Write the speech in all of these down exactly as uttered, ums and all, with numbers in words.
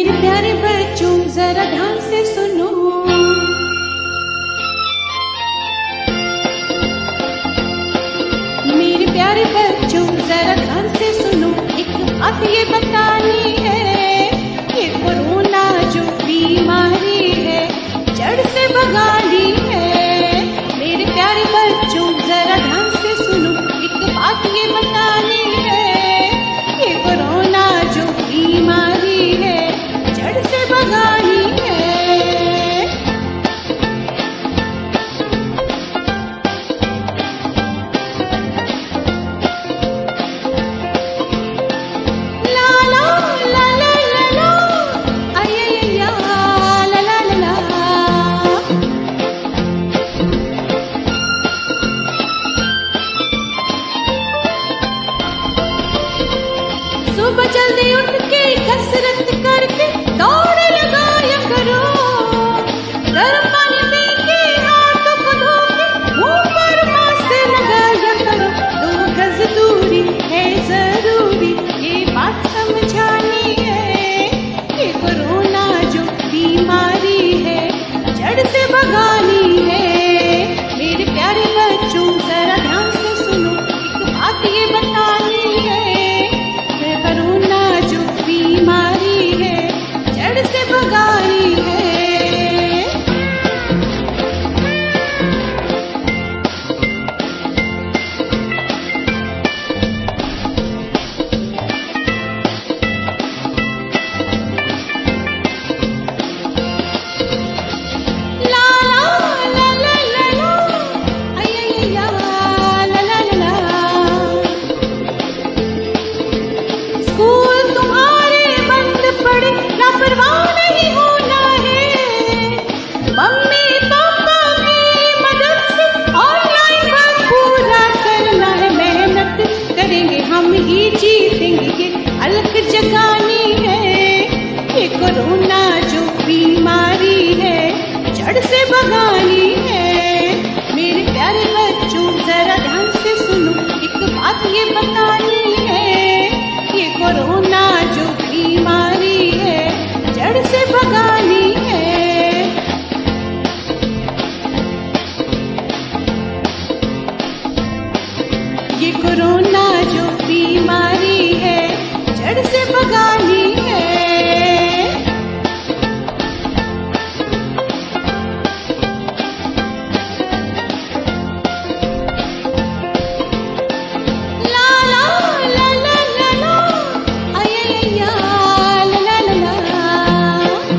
मेरे प्यारे बच्चों जरा ध्यान से सुनो। मेरे प्यारे बच्चों जरा ध्यान से सुनो, एक बात ये बतानी है, ये कोरोना जो बीमारी है जड़ से भगानी है। मेरे प्यारे बच्चों जरा ध्यान से सुनो, एक बात ये बतानी है, ये कोरोना जो बीमारी है जड़ से भगानी है। ला ला ला ला ला ला, आय आय या, ला ला ला ला। सुबह जल्दी उठ के कसरत करके दौड़ लगाया करो, गर्म पानी पी के हाथों को धो के मुंह पर मास्क लगाया करो। दो गज दूरी है जरूरी, ये बात समझानी है, ये कोरोना जो बीमारी है जड़ से भगानी है। मेरे प्यारे बच्चों जरा ध्यान से सुनो, एक बात ये बतानी है, ये कोरोना जो बीमारी है जड़ से भगानी है। ला ला ला ला ला ला, आय आय या, ला ला ला ला। स्कूल तुम्हारे बंद पड़े, लापरवाह नहीं होना है, मम्मी पापा की मदद से ऑनलाइन वर्क पूरा करना है। मेहनत करेंगे हम ही जीतेंगे, ये अलग जगानी है, ये कोरोना जो बीमारी है जड़ से भगानी है। मेरे प्यारे बच्चों जरा ध्यान से सुनो, एक बात ये बतानी है, ये कोरोना जो बीमारी है जड़ से भगानी है। ये कोरोना जो बीमारी है जड़ से भगानी है। ला ला ला ला ला ला, आय आय या, ला ला ला ला।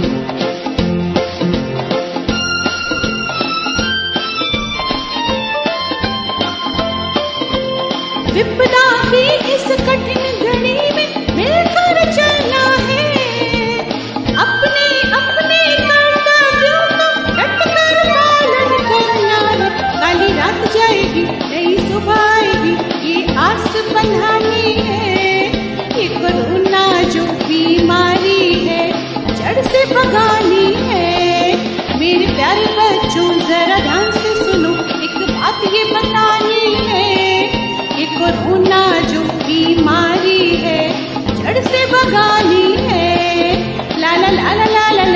विपदा की इस कठिन घड़ी में मिलकर चलना है, अपने अपने कर्तव्यों का डट कर पालन करना है। काली रात जाएगी नई सुबह आएगी, ये आस बंधानी है, ये कोरोना जो बीमारी है जड़ से भगानी है। मेरे प्यारे बच्चों जरा ध्यान से सुनो, एक बात ये बतानी है, ये कोरोना जो बीमारी है जड़ से भगानी है। ला ला ला ला ला ला।